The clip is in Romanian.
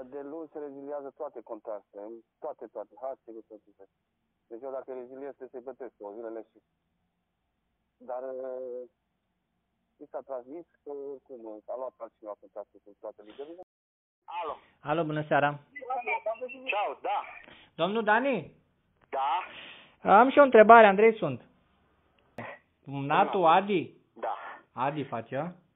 De luni se reziliază toate contractele, toate, hațele, toate. Deci eu dacă reziliez trebuie să-i plătesc o zilele și... Dar mi s-a transmis că oricum a luat altcineva contractul cu toate ligările. Alo. Alo, bună seara. Ciao, da. Domnul Dani? Da? Am și o întrebare, Andrei sunt. Natul Adi? Da. Adi face,